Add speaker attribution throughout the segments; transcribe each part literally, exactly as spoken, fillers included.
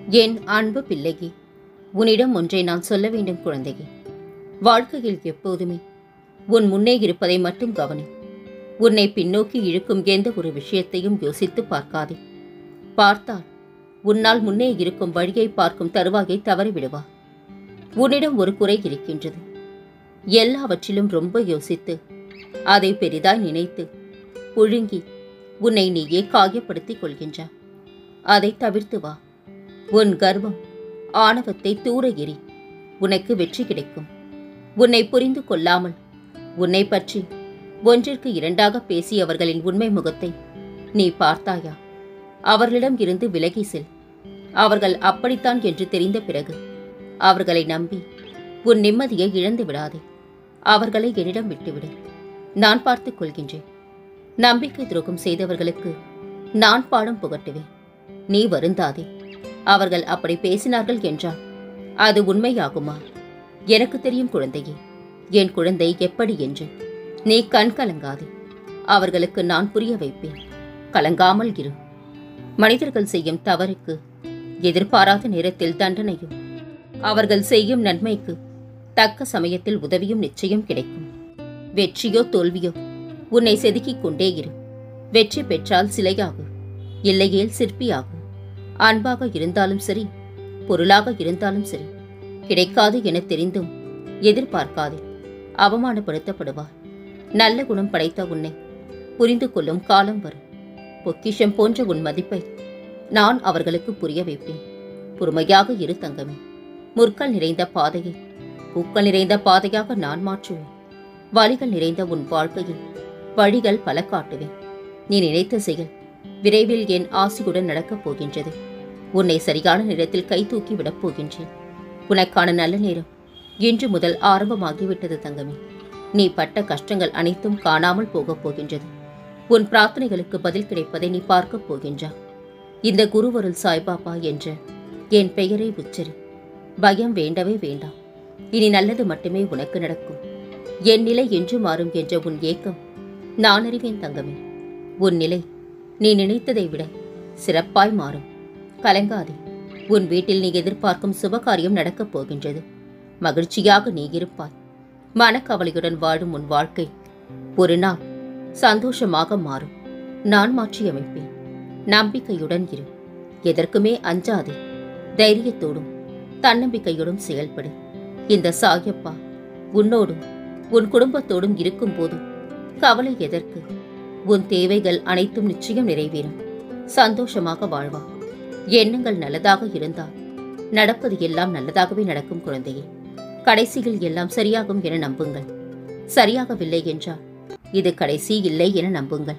Speaker 1: என் அன்பு பிள்ளையே, உன்னிடம் ஒன்றை நான் சொல்ல வேண்டும் குழந்தையே. வாழ்க்கையில் எப்போதுமே உன் முன்னே இருப்பதை மட்டும் கவனி. உன்னை பின்னோக்கி இழுக்கும் எந்த ஒரு விஷயத்தையும் யோசித்து பார்க்காதே. பார்த்தால் உன்னால் முன்னே இருக்கும் வழியை பார்க்கும் தருவாயை தவறிவிடுவா. உன்னிடம் ஒரு குறை இருக்கின்றது. எல்லாவற்றிலும் ரொம்ப யோசித்து அதை பெரிதாய் நினைத்து புழுங்கி உன்னை நீயே காயப்படுத்திக் கொள்கின்றா. அதை தவிர்த்து வா. உன் கர்வம் ஆணவத்தை தூர எறி. உனக்கு வெற்றி கிடைக்கும். உன்னை புரிந்து கொள்ளாமல் உன்னை பற்றி ஒன்றிற்கு இரண்டாக பேசியவர்களின் உண்மை முகத்தை நீ பார்த்தாயா? அவர்களிடம் இருந்து விலகி செல். அவர்கள் அப்படித்தான் என்று தெரிந்த பிறகு அவர்களை நம்பி உன் நிம்மதியை இழந்து விடாதே. அவர்களை என்னிடம் விட்டுவிடு. நான் பார்த்துக் கொள்கின்றேன். நம்பிக்கை துரோகம் செய்தவர்களுக்கு நான் பாடம் புகட்டுவேன். நீ வருந்தாதே. அவர்கள் அப்படி பேசினார்கள் என்றால் அது உண்மையாகுமா? எனக்கு தெரியும் குழந்தையே, என் குழந்தை எப்படி என்று. நீ கண் கலங்காதே. அவர்களுக்கு நான் புரிய வைப்பேன். கலங்காமல் இரு. மனிதர்கள் செய்யும் தவறுக்கு எதிர்பாராத நேரத்தில் தண்டனையும், அவர்கள் செய்யும் நன்மைக்கு தக்க சமயத்தில் உதவியும் நிச்சயம் கிடைக்கும். வெற்றியோ தோல்வியோ உன்னை செதுக்கிக் கொண்டே இரு. வெற்றி பெற்றால் சிலையாகு, இல்லையேல் சிற்பியாகு. அன்பாக இருந்தாலும் சரி, பொருளாக இருந்தாலும் சரி, கிடைக்காது என தெரிந்தும் எதிர்பார்க்காதே. அவமானப்படுத்தப்படுவார். நல்ல குணம் படைத்த உன்னை புரிந்து கொள்ளும் காலம் வரும். பொக்கிஷம் போன்ற உன் மதிப்பை நான் அவர்களுக்கு புரிய வைப்பேன். பொறுமையாக இரு தங்கமே. முற்கள் நிறைந்த பாதையை பூக்கள் நிறைந்த பாதையாக நான் மாற்றுவேன். வழிகள் நிறைந்த உன் வாழ்க்கையில் வழிகள் பல காட்டுவேன். நீ நினைத்த செயல் விரைவில் என் ஆசியுடன் நடக்கப் போகின்றது. உன்னை சரியான நேரத்தில் கை தூக்கி விடப் போகின்றேன். உனக்கான நல்ல நேரம் இன்று முதல் ஆரம்பமாகிவிட்டது தங்கமே. நீ பட்ட கஷ்டங்கள் அனைத்தும் காணாமல் போகப் போகின்றது. உன் பிரார்த்தனைகளுக்கு பதில் கிடைப்பதை நீ பார்க்கப் போகின்றா. இந்த குருவருள் சாய்பாபா என்ற என் பெயரை உச்சரி. பயம் வேண்டவே வேண்டாம். இனி நல்லது மட்டுமே உனக்கு நடக்கும். என் நிலை என்று மாறும் என்ற உன் ஏக்கம் நான் அறிவேன் தங்கமே. உன் நிலை நீ நினைத்ததை விட சிறப்பாய் மாறும். கலங்காதே. உன் வீட்டில் நீ எதிர்பார்க்கும் சுபகாரியம் நடக்கப் போகின்றது. மகிழ்ச்சியாக நீ இருப்பாய். மனக்கவலையுடன் வாழும் உன் வாழ்க்கை ஒரு நாள் சந்தோஷமாக மாறும். நான் மாற்றியமைப்பேன். நம்பிக்கையுடன் இரு. எதற்குமே அஞ்சாதே. தைரியத்தோடும் தன்னம்பிக்கையோடும் செயல்படு. இந்த சாயப்பா உன்னோடும் உன் குடும்பத்தோடும் இருக்கும் போதும் கவலை எதற்கு? உன் தேவைகள் அனைத்தும் நிச்சயம் நிறைவேறும். சந்தோஷமாக வாழ்வா. எண்ணங்கள் நல்லதாக இருந்தால் நடப்பது எல்லாம் நல்லதாகவே நடக்கும் குழந்தையே. கடைசியில் எல்லாம் சரியாகும் என நம்புங்கள். சரியாகவில்லை என்றால் இது கடைசி இல்லை என நம்புங்கள்.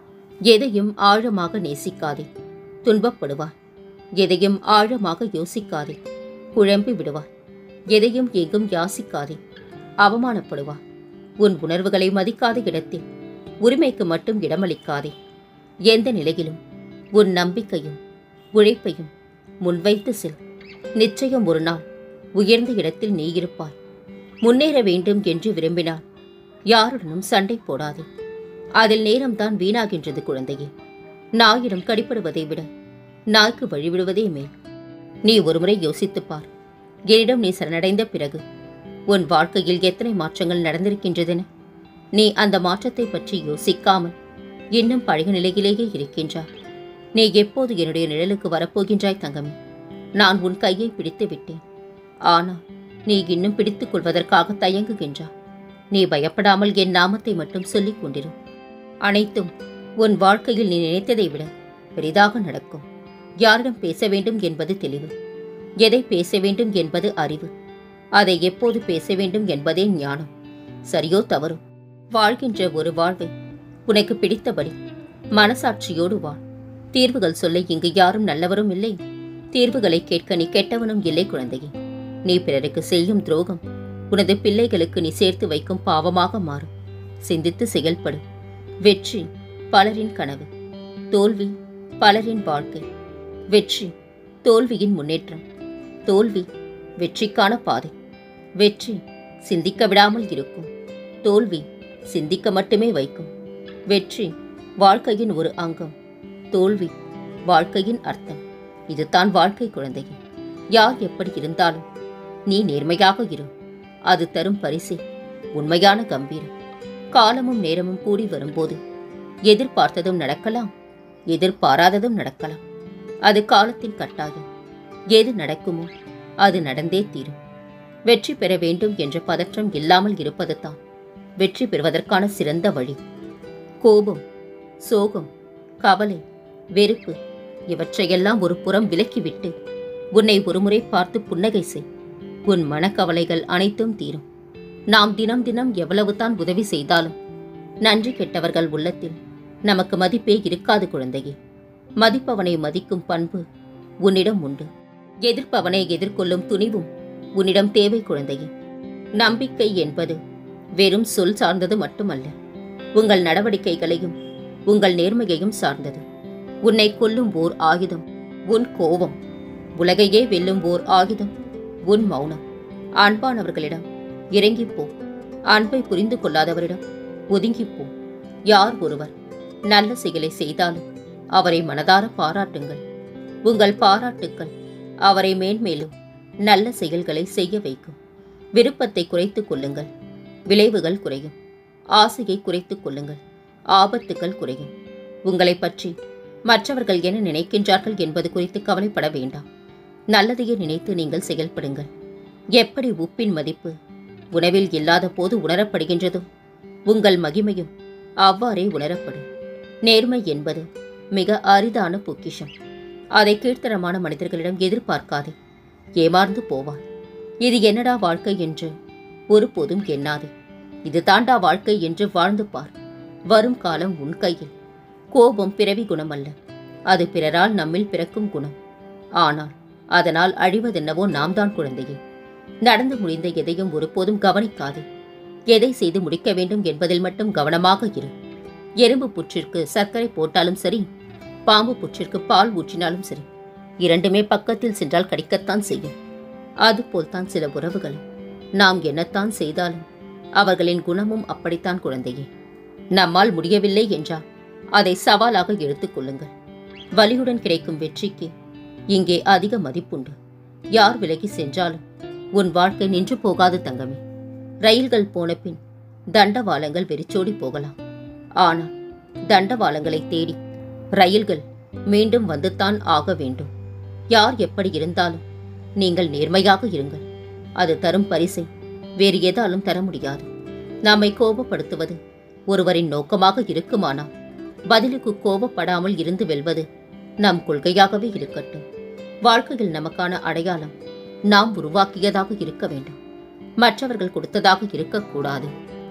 Speaker 1: எதையும் ஆழமாக நேசிக்காதே, துன்பப்படுவார். எதையும் ஆழமாக யோசிக்காதே, குழம்பி விடுவார். எதையும் எங்கும் யாசிக்காதே, அவமானப்படுவார். உன் உணர்வுகளை மதிக்காத இடத்தில் உரிமைக்கு மட்டும் இடமளிக்காதே. எந்த நிலையிலும் உன் நம்பிக்கையும் உழைப்பையும் முன்வைத்து செல். நிச்சயம் ஒரு நாள் உயர்ந்த இடத்தில் நீ இருப்பாய். முன்னேற வேண்டும் என்று விரும்பினால் யாருடனும் சண்டை போடாதே. அதில் நேரம்தான் வீணாகின்றது குழந்தையே. நாயிடம் கடிப்படுவதை விட நாய்க்கு வழிவிடுவதே மேல். நீ ஒருமுறை யோசித்துப்பார். என்னிடம் நீ சரணடைந்த பிறகு உன் வாழ்க்கையில் எத்தனை மாற்றங்கள் நடந்திருக்கின்றதென. நீ அந்த மாற்றத்தை பற்றி யோசிக்காமல் இன்னும் பழைய நிலையிலேயே இருக்கின்றாய். நீ எப்போது என்னுடைய நிழலுக்கு வரப்போகின்றாய் தங்கமே? நான் உன் கையை பிடித்து விட்டேன். ஆனால் நீ இன்னும் பிடித்துக் கொள்வதற்காக தயங்குகின்றாய். நீ பயப்படாமல் என் நாமத்தை மட்டும் சொல்லிக் கொண்டிரும். அனைத்தும் உன் வாழ்க்கையில் நீ நினைத்ததை விட பெரிதாக நடக்கும். யாரிடம் பேச வேண்டும் என்பது தெளிவு. எதை பேச வேண்டும் என்பது அறிவு. அதை எப்போது பேச வேண்டும் என்பதே ஞானம். சரியோ தவறோ வாழ்கின்ற ஒரு வாழ்வை உனக்கு பிடித்தபடி மனசாட்சியோடு வாழ். தீர்வுகள் சொல்ல இங்கு யாரும் நல்லவரும் இல்லை. தீர்வுகளை கேட்க நீ கெட்டவனும் இல்லை குழந்தையே. நீ பிறருக்கு செய்யும் துரோகம் உனது பிள்ளைகளுக்கு நீ சேர்த்து வைக்கும் பாவமாக மாறும். சிந்தித்து செயல்படு. வெற்றி பலரின் கனவு, தோல்வி பலரின் வாழ்க்கை. வெற்றி தோல்வியின் முன்னேற்றம், தோல்வி வெற்றிக்கான பாதை. வெற்றி சிந்திக்க விடாமல் இருக்கும், தோல்வி சிந்திக்க மட்டுமே வைக்கும். வெற்றி வாழ்க்கையின் ஒரு அங்கம், தோல்வி வாழ்க்கையின் அர்த்தம். இதுதான் வாழ்க்கை குழந்தையே. யார் எப்படி இருந்தாலும் நீ நேர்மையாக இரு. அது தரும் பரிசே உண்மையான கம்பீரம். காலமும் நேரமும் கூடி வரும்போது எதிர்பார்த்ததும் நடக்கலாம், எதிர்பாராததும் நடக்கலாம். அது காலத்தின் கட்டாயம். எது நடக்குமோ அது நடந்தே தீரும். வெற்றி பெற வேண்டும் என்ற பதற்றம் இல்லாமல் இருப்பது தான் வெற்றி பெறுவதற்கான சிறந்த வழி. கோபம், சோகம், கவலை, வெறுப்பு இவற்றையெல்லாம் ஒரு புறம் விலக்கிவிட்டு உன்னை ஒருமுறை பார்த்து புன்னகை செய். உன் மனக்கவலைகள் அனைத்தும் தீரும். நாம் தினம் தினம் எவ்வளவுதான் உதவி செய்தாலும் நன்றி கெட்டவர்கள் உள்ளத்தில் நமக்கு மதிப்பே இருக்காது குழந்தையே. மதிப்பவனை மதிக்கும் பண்பு உன்னிடம் உண்டு. எதிர்ப்பவனை எதிர்கொள்ளும் துணிவும் உன்னிடம் தேவை குழந்தையே. நம்பிக்கை என்பது வெறும் சொல் சார்ந்தது மட்டுமல்ல, உங்கள் நடவடிக்கைகளையும் உங்கள் நேர்மையையும் சார்ந்தது. உன்னை கொல்லும் ஓர் ஆயுதம் உன் கோபம். உலகையே வெல்லும் ஓர் ஆயுதம் உன் மௌனம். அன்பானவர்களிடம் இறங்கிப்போ. அன்பை புரிந்து கொள்ளாதவரிடம் ஒதுங்கிப்போ. யார் ஒருவர் நல்ல செயலை செய்தாலும் அவரை மனதார பாராட்டுங்கள். உங்கள் பாராட்டுக்கள் அவரை மேன்மேலும் நல்ல செயல்களை செய்ய வைக்கும். விருப்பத்தை குறைத்துக் கொள்ளுங்கள், விளைவுகள் குறையும். ஆசையை குறைத்துக் கொள்ளுங்கள், ஆபத்துக்கள் குறையும். உங்களை பற்றி மற்றவர்கள் என்ன நினைக்கின்றார்கள் என்பது குறித்து கவலைப்பட வேண்டாம். நல்லதையே நினைத்து நீங்கள் செயல்படுங்கள். எப்படி உப்பின் மதிப்பு உணவில் இல்லாத போது உணரப்படுகின்றதோ உங்கள் மகிமையும் அவ்வாறே உணரப்படும். நேர்மை என்பது மிக அரிதான பொக்கிஷம். அதை கீழ்த்தரமான மனிதர்களிடம் எதிர்பார்க்காதே. ஏமாந்து போவார். இது என்னடா வாழ்க்கை என்று ஒருபோதும் எண்ணாதே. இது தாண்டா வாழ்க்கை என்று வாழ்ந்து பார். வரும் காலம் உன் கையில். கோபம் பிறவி குணம் அல்ல, அது பிறரால் நம்மில் பிறக்கும் குணம். ஆனால் அதனால் அழிவதென்னவோ நாம் தான் குழந்தையே. நடந்து முடிந்த எதையும் ஒருபோதும் கவனிக்காதே. எதை செய்து முடிக்க வேண்டும் என்பதில் மட்டும் கவனமாக இரு. எறும்பு புற்றிற்கு சர்க்கரை போட்டாலும் சரி, பாம்பு புற்றிற்கு பால் ஊற்றினாலும் சரி, இரண்டுமே பக்கத்தில் சென்றால் கடிக்கத்தான் செய்யும். அதுபோல்தான் சில உறவுகளும். நாம் என்னத்தான் செய்தாலும் அவர்களின் குணமும் அப்படித்தான் குழந்தையே. நம்மால் முடியவில்லை என்றால் அதை சவாலாக எடுத்துக் கொள்ளுங்கள். வலியுடன் கிடைக்கும் வெற்றிக்கு இங்கே அதிக மதிப்புண்டு. யார் விலகி சென்றாலும் உன் வாழ்க்கை நின்று போகாது தங்கமே. ரயில்கள் போன பின் தண்டவாளங்கள் வெறிச்சோடி போகலாம். ஆனால் தண்டவாளங்களை தேடி ரயில்கள் மீண்டும் வந்துத்தான் ஆக வேண்டும். யார் எப்படி இருந்தாலும் நீங்கள் நேர்மையாக இருங்கள். அது தரும் பரிசை வேறு எதாலும் தர முடியாது. நம்மை கோபப்படுத்துவது ஒருவரின் நோக்கமாக இருக்குமானால் பதிலுக்கு கோபப்படாமல் இருந்து வெல்வது நம் கொள்கையாகவே இருக்கட்டும். வாழ்க்கையில் நமக்கான அடையாளம் நாம் உருவாக்கியதாக இருக்க வேண்டும், மற்றவர்கள் கொடுத்ததாக இருக்கக்கூடாது.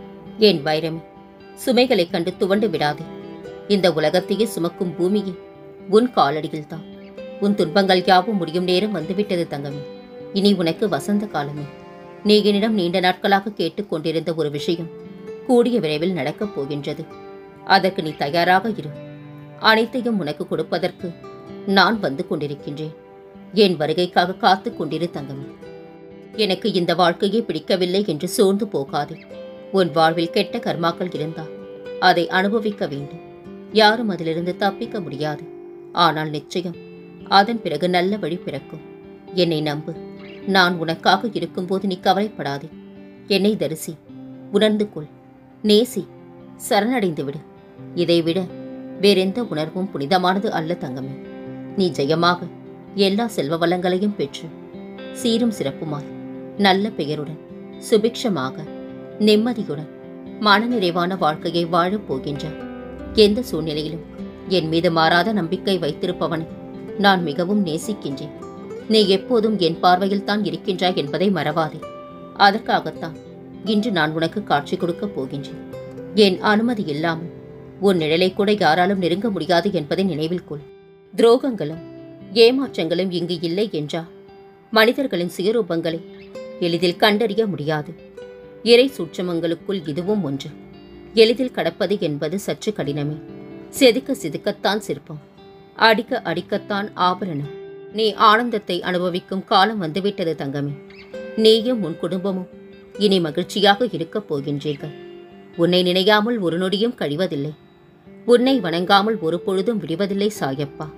Speaker 1: என் வைரமே, சுமைகளை கண்டு துவண்டு விடாதே. இந்த உலகத்தையே சுமக்கும் பூமியே உன் காலடியில்தான். உன் துன்பங்கள் யாவும் முடியும் நேரம் வந்துவிட்டது தங்கமே. இனி உனக்கு வசந்த காலமே. நீ என்னிடம் நீண்ட நாட்களாக கேட்டுக் கொண்டிருந்த ஒரு விஷயம் கூடிய விரைவில் நடக்கப் போகின்றது. அதற்கு நீ தயாராக இரு. அனைத்தையும் உனக்கு கொடுப்பதற்கு நான் வந்து கொண்டிருக்கின்றேன். என் வருகைக்காக காத்துக் கொண்டிரு தங்கமே. எனக்கு இந்த வாழ்க்கையே பிடிக்கவில்லை என்று சோர்ந்து போகாதே. உன் வாழ்வில் கெட்ட கர்மாக்கள் இருந்தால் அதை அனுபவிக்க வேண்டும். யாரும் அதிலிருந்து தப்பிக்க முடியாது. ஆனால் நிச்சயம் அதன் பிறகு நல்ல வழி பிறக்கும். என்னை நம்பு. நான் உனக்காக இருக்கும்போது நீ கவலைப்படாதே. என்னை தரிசி, உணர்ந்து கொள், நேசி, சரணடைந்து விடு. இதைவிட வேறெந்த உணர்வும் புனிதமானது அல்ல தங்கமே. நீ ஜெயமாக எல்லா செல்வ வளங்களையும் பெற்று சீரும் சிறப்புமாய் நல்ல பெயருடன் சுபிக்ஷமாக நிம்மதியுடன் மனநிறைவான வாழ்க்கையை வாழப் போகின்றார். எந்த சூழ்நிலையிலும் என் மீது மாறாத நம்பிக்கை வைத்திருப்பவனை நான் மிகவும் நேசிக்கின்றேன். நீ எப்போதும் என் பார்வையில் தான் இருக்கின்றாய் என்பதை மறவாதே. அதற்காகத்தான் இன்று நான் உனக்கு காட்சி கொடுக்கப் போகின்றேன். என் அனுமதி இல்லாமல் உன் நிழலை கூட யாராலும் நெருங்க முடியாது என்பதை நினைவில் கொள். துரோகங்களும் ஏமாற்றங்களும் இங்கு இல்லை என்றால் மனிதர்களின் சுயரூபங்களை எளிதில் கண்டறிய முடியாது. இறை சூட்சமங்களுக்குள் இதுவும் ஒன்று. எளிதில் கடப்பது என்பது சற்று கடினமே. செதுக்க செதுக்கத்தான் சிற்பம், அடிக்க அடிக்கத்தான் ஆபரணம். நீ ஆனந்தத்தை அனுபவிக்கும் காலம் வந்துவிட்டது தங்கமே. நீயும் உன் குடும்பமும் இனி மகிழ்ச்சியாக இருக்கப் போகின்றீர்கள். உன்னை நினையாமல் ஒரு நொடியும் கழிவதில்லை. உன்னை வணங்காமல் ஒரு பொழுதும் விடுவதில்லை சாயப்பா.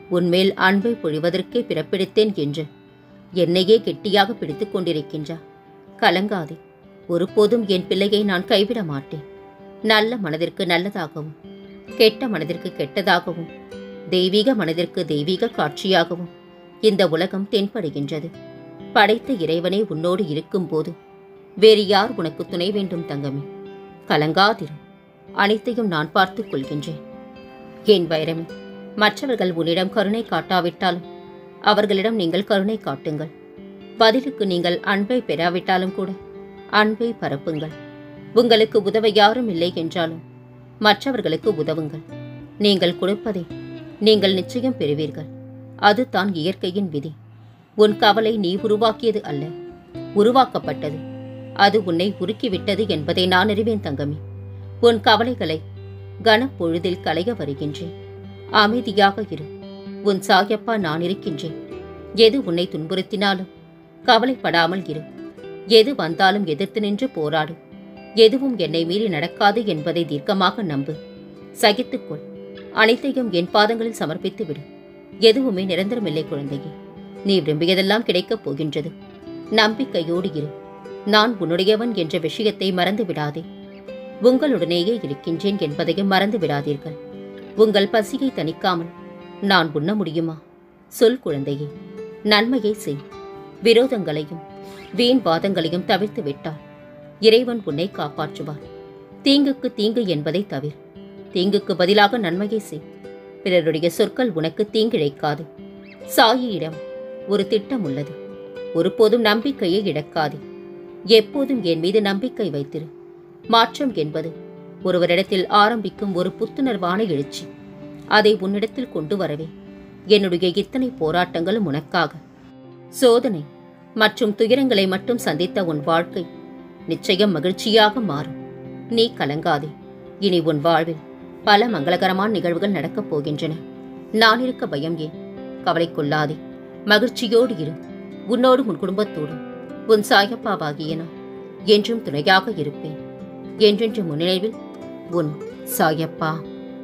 Speaker 1: உன்மேல் அன்பை பொழிவதற்கே பிறப்பெடுத்தேன் என்று என்னையே கெட்டியாக பிடித்துக் கொண்டிருக்கின்றார். கலங்காதே, ஒருபோதும் என் பிள்ளையை நான் கைவிட மாட்டேன். நல்ல மனதிற்கு நல்லதாகவும், கெட்ட மனதிற்கு கெட்டதாகவும், தெய்வீக மனதிற்கு தெய்வீக காட்சியாகவும் இந்த உலகம் தென்படுகின்றது. படைத்த இறைவனே உன்னோடு இருக்கும்போது வேறு யார் உனக்கு துணை வேண்டும் தங்கமே? கலங்காதிரு, அனைத்தையும் நான் பார்த்துக் கொள்கின்றேன். என் வைரமே, மற்றவர்கள் உன்னிடம் கருணை காட்டாவிட்டாலும் அவர்களிடம் நீங்கள் கருணை காட்டுங்கள். பதிலுக்கு நீங்கள் அன்பை பெறாவிட்டாலும் கூட அன்பை பரப்புங்கள். உங்களுக்கு உதவ யாரும் இல்லை என்றாலும் மற்றவர்களுக்கு உதவுங்கள். நீங்கள் கொடுப்பதை நீங்கள் நிச்சயம் பெறுவீர்கள். அதுதான் இயற்கையின் விதி. உன் கவலை நீ உருவாக்கியது அல்ல, உருவாக்கப்பட்டது. அது உன்னை உருக்கிவிட்டது என்பதை நான் அறிவேன் தங்கமே. உன் கவலைகளை கனப்பொழுதில் களைய வருகின்றேன். அமைதியாக இரு. உன் சாயப்பா நான் இருக்கின்றேன். எது உன்னை துன்புறுத்தினாலும் கவலைப்படாமல் இரு. எது வந்தாலும் எதிர்த்து நின்று போராடு. எதுவும் என்னை மீறி நடக்காது என்பதை தீர்க்கமாக நம்பு. சகித்துக்கொள். அனைத்தையும் என் பாதங்களில் சமர்ப்பித்து விடு. எதுவுமே நிரந்தரமில்லை குழந்தையே. நீ விரும்பியதெல்லாம் கிடைக்கப் போகின்றது. நம்பிக்கையோடு இரு. நான் உன்னுடையவன் என்ற விஷயத்தை மறந்து விடாதே. உங்களுடனேயே இருக்கின்றேன் என்பதையும் மறந்து விடாதீர்கள். உங்கள் பசியை தணிக்காமல் நான் உண்ண முடியுமா? சொல் குழந்தையே, நன்மையை செய். விரோதங்களையும் வீண் வாதங்களையும் தவிர்த்து விட்டால் இறைவன் உன்னை காப்பாற்றுவார். தீங்குக்கு தீங்கு என்பதை தவிர தீங்குக்கு பதிலாக நன்மையை செய். பிறருடைய சொற்கள் உனக்கு தீங்கிழைக்காது. சாயியிடம் ஒரு திட்டம் உள்ளது. ஒருபோதும் நம்பிக்கையை இழக்காதே. எப்போதும் என் மீது நம்பிக்கை வைத்திரு. மாற்றம் என்பது ஒருவரிடத்தில் ஆரம்பிக்கும் ஒரு புத்துணர்வான எழுச்சி. அதை உன்னிடத்தில் கொண்டு வரவே என்னுடைய இத்தனை போராட்டங்களும் உனக்காக. சோதனை மற்றும் துயரங்களை மட்டும் சந்தித்த உன் வாழ்க்கை நிச்சயம் மகிழ்ச்சியாக மாறும். நீ கலங்காதே. இனி உன் வாழ்வில் பல மங்களகரமான நிகழ்வுகள் நடக்கப் போகின்றன. நான் இருக்க பயம் ஏன்? கவலை கொள்ளாதே. மகிழ்ச்சியோடு இரு. உன்னோடு உன் குடும்பத்தோடு உன் சாயப்பாவாகிய நான் என்றும் துணையாக இருப்பேன். என்றென்று முன்னிலைவில் உன் சாயப்பா.